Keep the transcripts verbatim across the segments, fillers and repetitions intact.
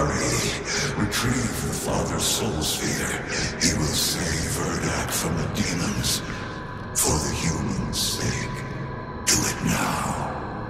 Hurry. Retrieve the Father's soul sphere. He will save Urdak from the demons. For the humans' sake. Do it now.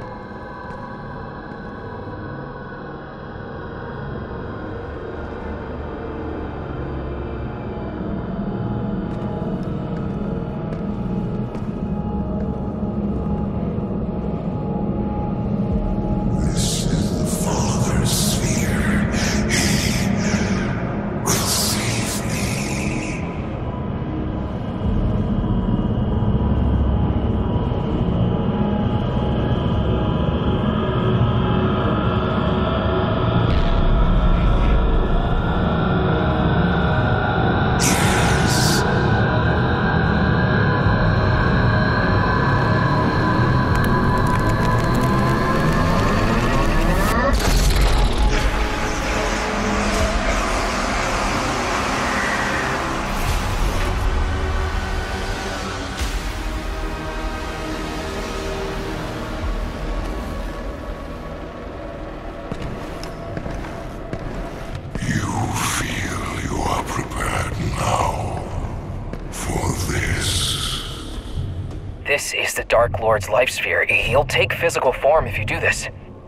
This is the Dark Lord's life sphere. He'll take physical form if you do this.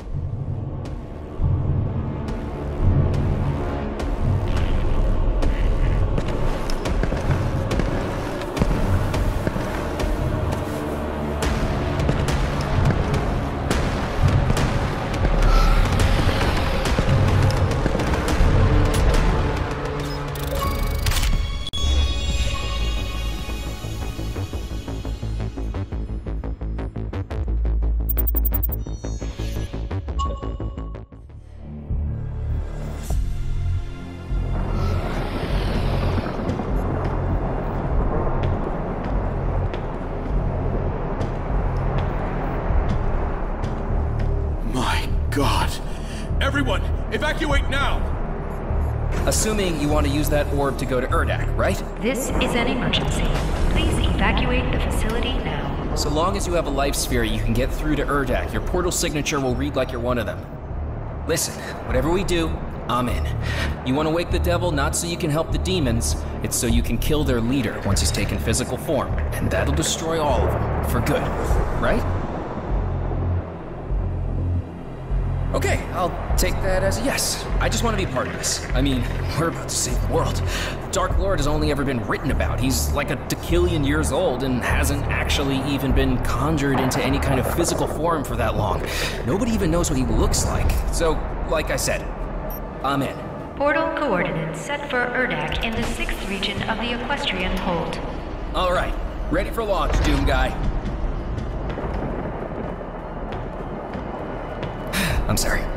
God. Everyone, evacuate now! Assuming you want to use that orb to go to Urdak, right? This is an emergency. Please evacuate the facility now. So long as you have a life sphere, you can get through to Urdak. Your portal signature will read like you're one of them. Listen, whatever we do, I'm in. You want to wake the devil not so you can help the demons, it's so you can kill their leader once he's taken physical form. And that'll destroy all of them, for good, right? Okay, I'll take that as a yes. I just want to be part of this. I mean, we're about to save the world. The Dark Lord has only ever been written about. He's like a decillion years old and hasn't actually even been conjured into any kind of physical form for that long. Nobody even knows what he looks like. So, like I said, I'm in. Portal coordinates set for Urdak in the sixth region of the Equestrian Hold. All right, ready for launch, Doom Guy. I'm sorry.